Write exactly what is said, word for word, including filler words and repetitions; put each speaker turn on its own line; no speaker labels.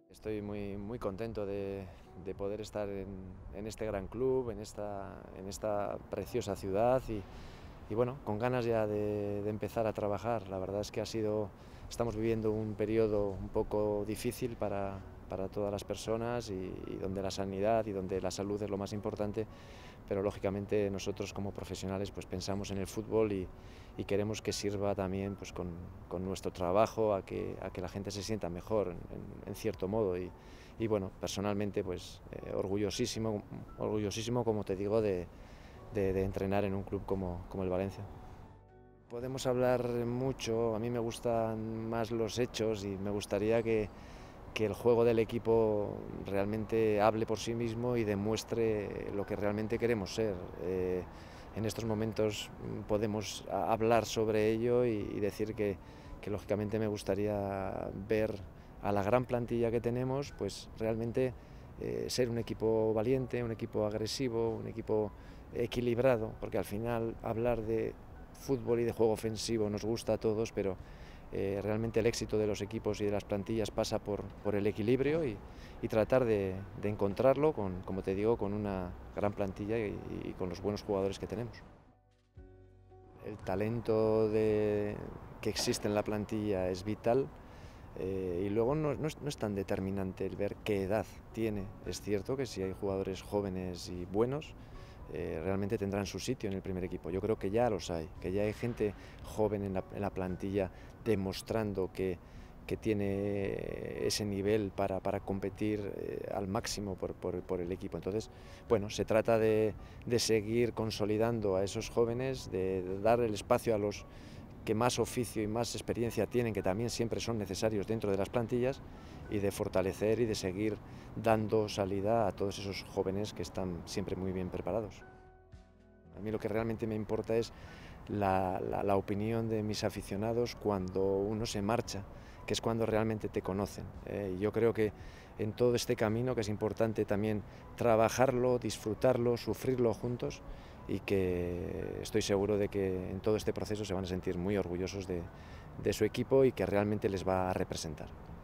Estoy muy, muy contento de, de poder estar en, en este gran club, en esta, en esta preciosa ciudad y, y bueno, con ganas ya de, de empezar a trabajar. La verdad es que ha sido, estamos viviendo un periodo un poco difícil para, para todas las personas y, y donde la sanidad y donde la salud es lo más importante, pero lógicamente nosotros como profesionales pues pensamos en el fútbol y, y queremos que sirva también pues con, con nuestro trabajo a que, a que la gente se sienta mejor en, en cierto modo y, y bueno, personalmente pues eh, orgullosísimo, orgullosísimo como te digo de, de, de entrenar en un club como, como el Valencia. Podemos hablar mucho, a mí me gustan más los hechos y me gustaría que, que el juego del equipo realmente hable por sí mismo y demuestre lo que realmente queremos ser. Eh, en estos momentos podemos hablar sobre ello y, y decir que, que lógicamente me gustaría ver a la gran plantilla que tenemos, pues realmente eh, ser un equipo valiente, un equipo agresivo, un equipo equilibrado, porque al final hablar de fútbol y de juego ofensivo nos gusta a todos, pero eh, realmente el éxito de los equipos y de las plantillas pasa por, por el equilibrio y, y tratar de, de encontrarlo, con, como te digo, con una gran plantilla y, y con los buenos jugadores que tenemos. El talento de, que existe en la plantilla es vital. Eh, y luego no, no, es, no es tan determinante el ver qué edad tiene. Es cierto que si hay jugadores jóvenes y buenos, eh, realmente tendrán su sitio en el primer equipo. Yo creo que ya los hay, que ya hay gente joven en la, en la plantilla demostrando que, que tiene ese nivel para, para competir eh, al máximo por, por, por el equipo. Entonces, bueno, se trata de, de seguir consolidando a esos jóvenes, de, de dar el espacio a los que más oficio y más experiencia tienen, que también siempre son necesarios dentro de las plantillas, y de fortalecer y de seguir dando salida a todos esos jóvenes que están siempre muy bien preparados. A mí lo que realmente me importa es la, la, la opinión de mis aficionados cuando uno se marcha, que es cuando realmente te conocen. Eh, yo creo que en todo este camino, que es importante también trabajarlo, disfrutarlo, sufrirlo juntos, y que estoy seguro de que en todo este proceso se van a sentir muy orgullosos de, de su equipo y que realmente les va a representar.